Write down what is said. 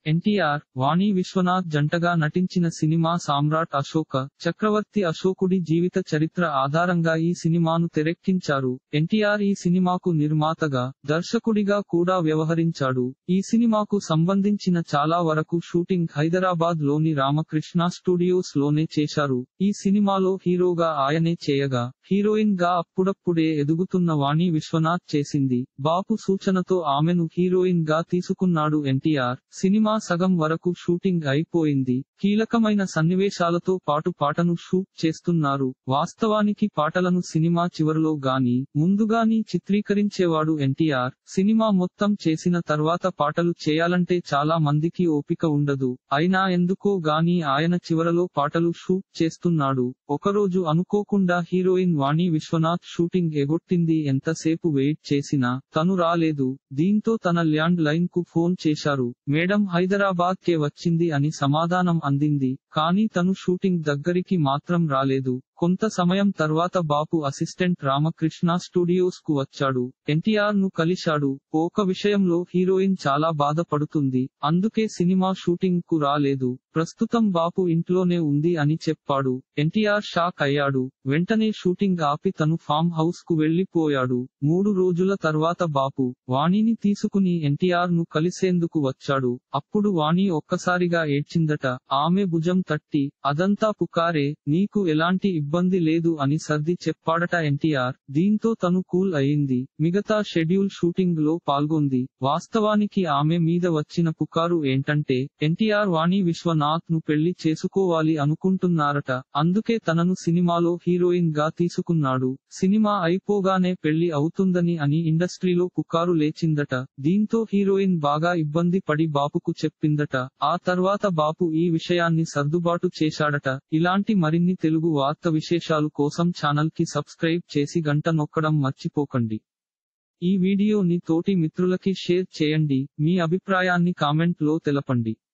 ఎన్టీఆర్, వాణి విశ్వనాథ్ జంటగా నటించిన సినిమా సామ్రాట్. అశోక చక్రవర్తి అశోకుడి జీవిత చరిత్ర ఆధారంగా ఈ సినిమాను తెరకెక్కించారు. ఎన్టీఆర్ ఈ సినిమాకు నిర్మాతగా, దర్శకుడిగా కూడా వ్యవహరించాడు. ఈ సినిమాకు సంబంధించిన చాలా వరకు షూటింగ్ హైదరాబాద్ లోని రామకృష్ణ స్టూడియోస్ లోనే చేశారు. ఈ సినిమాలో హీరోగా ఆయనే చేయగా, హీరోయిన్ గా అప్పుడప్పుడే ఎదుగుతున్న వాణి విశ్వనాథ్ చేసింది. బాపు సూచనతో ఆమెను హీరోయిన్ గా తీసుకున్నాడు ఎన్టీఆర్. సినిమా సగం వరకు షూటింగ్ అయిపోయింది. కీలకమైన సన్నివేశాలతో పాటు పాటను షూట్ చేస్తున్నారు. వాస్తవానికి పాటలను సినిమా చివరలో గాని, ముందుగాని చిత్రీకరించేవాడు ఎన్టీఆర్. సినిమా మొత్తం చేసిన తర్వాత పాటలు చేయాలంటే చాలా మందికి ఓపిక ఉండదు. అయినా ఎందుకో గాని ఆయన చివరలో పాటలు షూట్ చేస్తున్నాడు. ఒకరోజు అనుకోకుండా హీరోయిన్ వాణి విశ్వనాథ్ షూటింగ్ ఎగొట్టింది. ఎంతసేపు వెయిట్ చేసినా తను రాలేదు. దీంతో తన ల్యాండ్ లైన్ కు ఫోన్ చేశారు. మేడం హైదరాబాద్ కే వచ్చింది అని సమాధానం అందింది. కానీ తను షూటింగ్ దగ్గరికి మాత్రం రాలేదు. కొంత సమయం తర్వాత బాపు అసిస్టెంట్ రామకృష్ణ స్టూడియోస్ కు వచ్చాడు. ఎన్టీఆర్ ను కలిశాడు. ఒక విషయంలో హీరోయిన్ చాలా బాధపడుతుంది. అందుకే సినిమా షూటింగ్ కు రాలేదు. ప్రస్తుతం బాపు ఇంట్లోనే ఉంది అని చెప్పాడు. ఎన్టీఆర్ షాక్ అయ్యాడు. వెంటనే షూటింగ్ ఆపి తను ఫామ్ హౌస్ కు వెళ్లిపోయాడు. 3 రోజుల తర్వాత బాపు, వాణిని తీసుకుని ఎన్టీఆర్ ను కలిసేందుకు వచ్చాడు. అప్పుడు వాణి ఒక్కసారిగా ఏడ్చిందట. ఆమె భుజం తట్టి, అదంతా పుకారే, నీకు ఎలాంటి ఇబ్బంది లేదు అని సర్ది చెప్పాడట ఎన్టీఆర్. దీంతో తను కూల్ అయింది. మిగతా షెడ్యూల్ షూటింగ్ లో పాల్గొంది. వాస్తవానికి ఆమె మీద వచ్చిన పుకారు ఏంటంటే, ఎన్టీఆర్ వాణి విశ్వనాథ్ ను పెళ్లి చేసుకోవాలి అనుకుంటున్నారట. అందుకే తనను సినిమాలో హీరోయిన్ గా తీసుకున్నాడు. సినిమా అయిపోగానే పెళ్లి అవుతుందని అని ఇండస్ట్రీలో పుకారు లేచిందట. దీంతో హీరోయిన్ బాగా ఇబ్బంది పడి బాపుకు చెప్పిందట. ఆ తర్వాత బాపు ఈ విషయాన్ని సర్దుబాటు చేశాడట. ఇలాంటి మరిన్ని తెలుగు వార్త విశేషాలు కోసం ఛానల్ కి సబ్స్క్రైబ్ చేసి గంట నొక్కడం మర్చిపోకండి. ఈ వీడియోని తోటి మిత్రులకి షేర్ చేయండి. మీ అభిప్రాయాన్ని కామెంట్ లో తెలపండి.